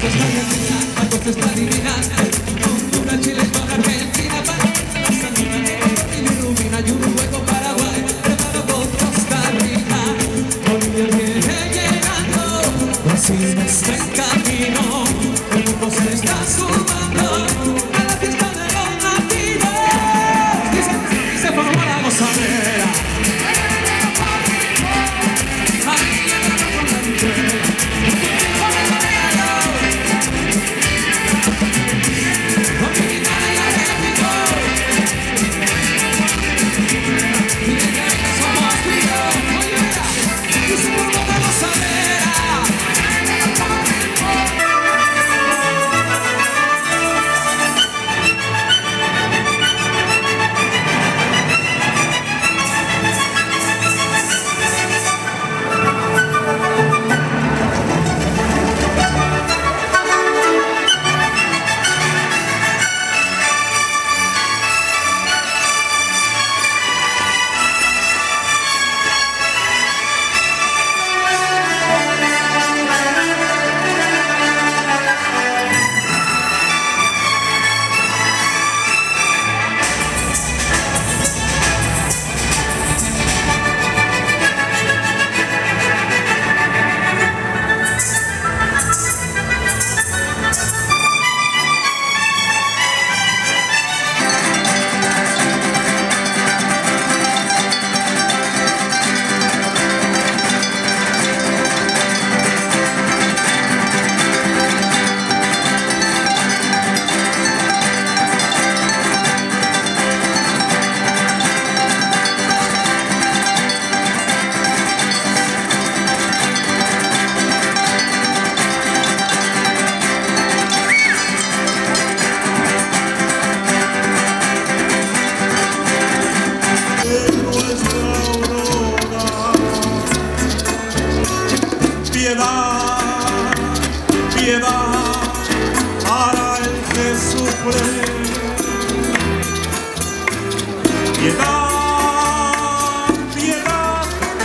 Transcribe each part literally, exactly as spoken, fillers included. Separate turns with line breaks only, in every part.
Piedad, piedad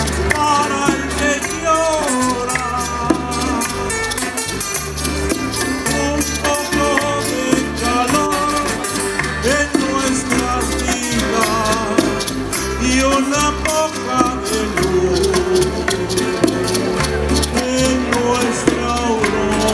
para el que llora. Un poco de calor en nuestras vidas y una poca de luz en nuestra aurora.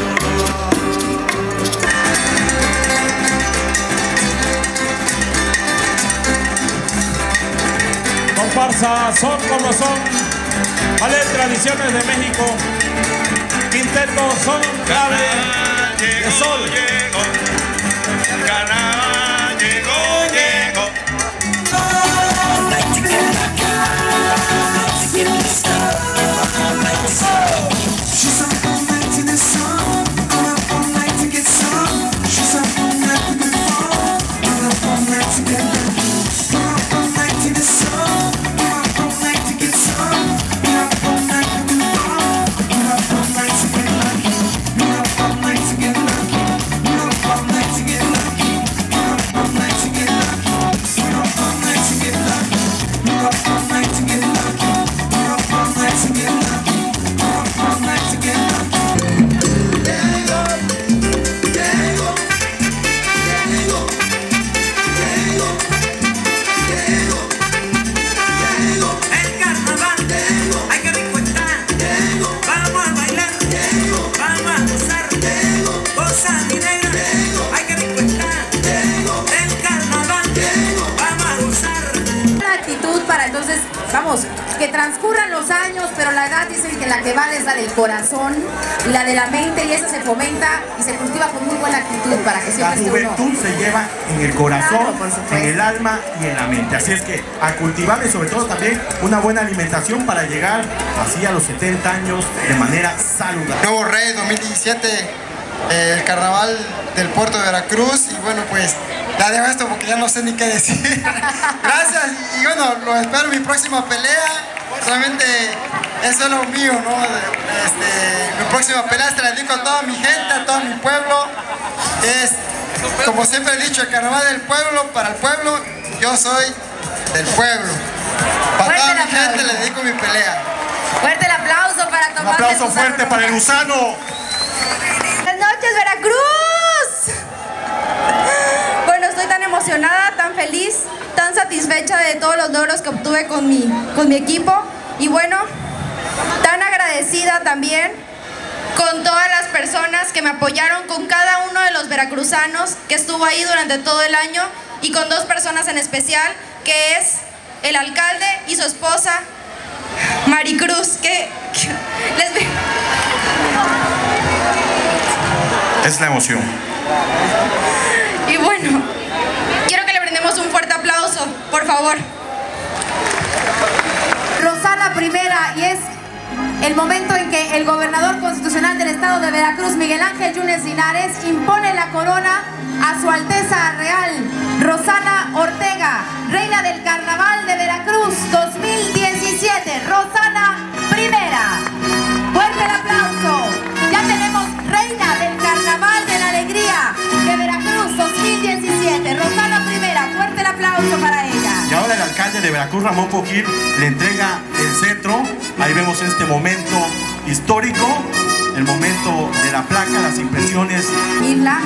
Comparsa, son como son, ballet tradiciones de México, quinteto son clave de sol.
Llegó, carnaval llegó, llegó.
She's up all night to this song. I'm up all night to get some. She's up all night to get fun. I'm up all night to get lucky. I'm up all night to this song. I'm up all night to get some. I'm up all night to get fun. I'm up all night to get lucky. I'm up all night to get lucky. I'm up all night to get lucky. I'm up all night to get lucky. I'm up all night to get lucky. I'm up all night to get lucky. I'm up all night to get lucky. All night to get lucky. Llego, llego, llego, llego, llego, llego. El carnaval, llego. Ay, qué rico está, llego. Vamos a bailar, llego. Vamos a gozar, llego. Goza mi negra, llego. Ay, qué rico está, llego. El carnaval, llego. Vamos a gozar.
La actitud para entonces, vamos, que transcurran los años, pero la edad dicen que la que vale es la del corazón y la de la mente, y esa se fomenta y se cultiva con muy buena actitud para que siempre esté uno.
La juventud se lleva en el corazón,
Claro, por supuesto.
en el alma y en la mente. Así es que a cultivar y sobre todo también una buena alimentación para llegar así a los setenta años de manera saludable.
Nuevo Rey dos mil diecisiete, eh, el carnaval del puerto de Veracruz, y bueno, pues ya dejo esto porque ya no sé ni qué decir. Gracias, y bueno, lo espero en mi próxima pelea. Realmente eso es lo mío, ¿no? Este, mi próxima pelea se la dedico a toda mi gente, a todo mi pueblo. Es, como siempre he dicho, el carnaval del pueblo, para el pueblo. Yo soy del pueblo. Para
Fuerte
toda
el
mi gente
aplauso.
le dedico mi pelea.
Fuerte el aplauso para
Un
Tomás.
aplauso fuerte para el gusano.
Buenas
Veracruz! Bueno, estoy tan emocionada, tan feliz, tan satisfecha de todos los logros que obtuve con mi, con mi equipo. Y bueno, tan agradecida también con todas las personas que me apoyaron, con cada uno de los veracruzanos que estuvo ahí durante todo el año, y con dos personas en especial, que es el alcalde y su esposa, Maricruz, que, que les ve.
Es la emoción.
Y bueno, quiero que le brindemos un fuerte aplauso, por favor.
Rosana Primera, y es el momento en que el gobernador constitucional del estado de Veracruz, Miguel Ángel Yunes Linares, impone la corona a su Alteza Real Rosana Ortega, reina del Carnaval de Veracruz dos mil diecisiete. Rosana Primera. Fuerte el aplauso. Ya tenemos reina del Carnaval de la Alegría de Veracruz dos mil diecisiete. Rosana Primera. Fuerte el aplauso para ella.
Y ahora el alcalde de Veracruz, Ramón Poquín, le entrega el cetro. Ahí vemos este momento histórico, el momento de la placa, las impresiones.
Isla.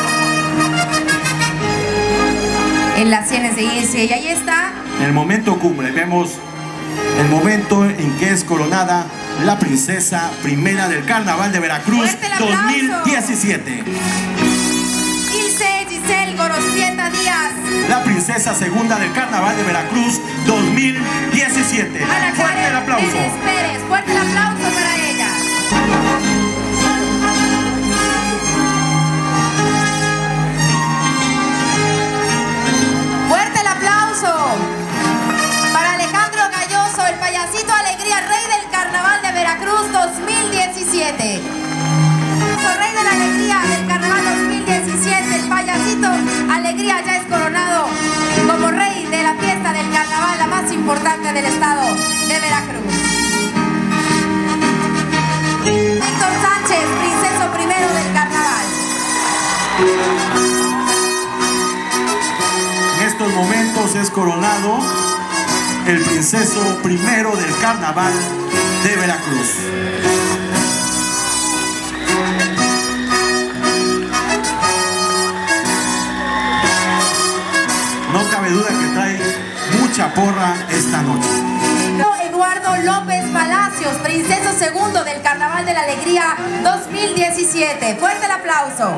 En las sienes de Irse, y ahí está.
En el momento cumbre vemos el momento en que es coronada la princesa primera del Carnaval de Veracruz dos mil diecisiete.
Ilse Giselle Gorostieta Díaz.
La princesa segunda del Carnaval de Veracruz dos mil diecisiete.
Ana
Fuerte
Karen
el aplauso.
Pérez Pérez. Fuerte el aplauso para ella. Fuerte el aplauso para Alejandro Galloso, el payasito Alegría, rey del Carnaval de Veracruz dos mil diecisiete. Rey de la Alegría del Carnaval dos mil diecisiete, el payasito Alegría ya es coronado como rey de la fiesta del Carnaval, la más importante del estado de Veracruz. Víctor Sánchez, princeso primero del Carnaval.
En estos momentos es coronado el princeso primero del Carnaval de Veracruz. No cabe duda que trae mucha porra esta noche.
Eduardo López Palacios, princeso segundo del Carnaval de la Alegría dos mil diecisiete. Fuerte el aplauso.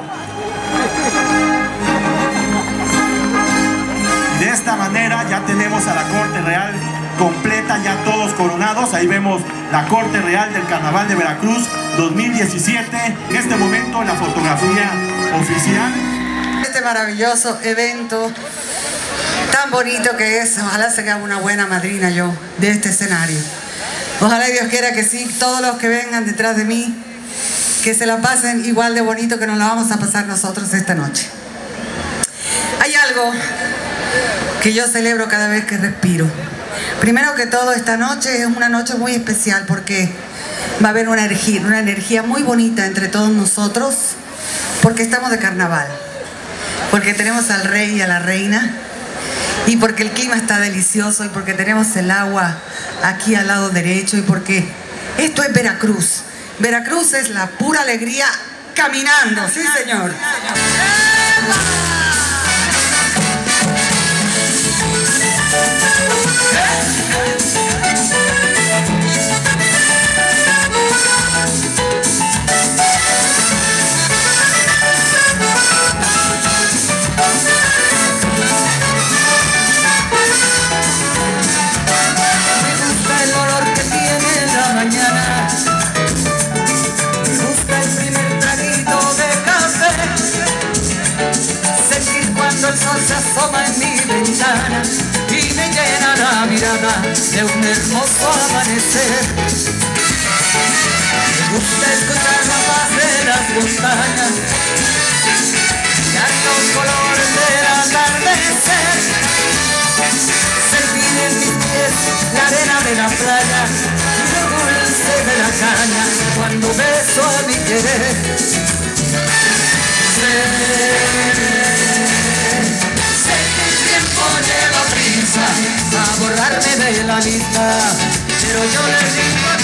Y de esta manera ya tenemos a la Corte Real completa, ya todos coronados. Ahí vemos la Corte Real del Carnaval de Veracruz dos mil diecisiete. En este momento la fotografía oficial.
Este maravilloso evento tan bonito que es, ojalá se haga una buena madrina yo de este escenario. Ojalá Dios quiera que sí, todos los que vengan detrás de mí, que se la pasen igual de bonito que nos la vamos a pasar nosotros esta noche. Hay algo que yo celebro cada vez que respiro. Primero que todo, esta noche es una noche muy especial porque va a haber una energía, una energía muy bonita entre todos nosotros, porque estamos de carnaval, porque tenemos al rey y a la reina, y porque el clima está delicioso, y porque tenemos el agua aquí al lado derecho, y porque esto es Veracruz. Veracruz es la pura alegría caminando, sí señor.
El sol se asoma en mi ventana y me llena la mirada de un hermoso amanecer. Me gusta escuchar la paz de las montañas y los colores del atardecer. Sentir en mis pies la arena de la playa y lo dulce de la caña cuando beso a mi querer. Lleva prisa a borrarme de la lista, pero yo le digo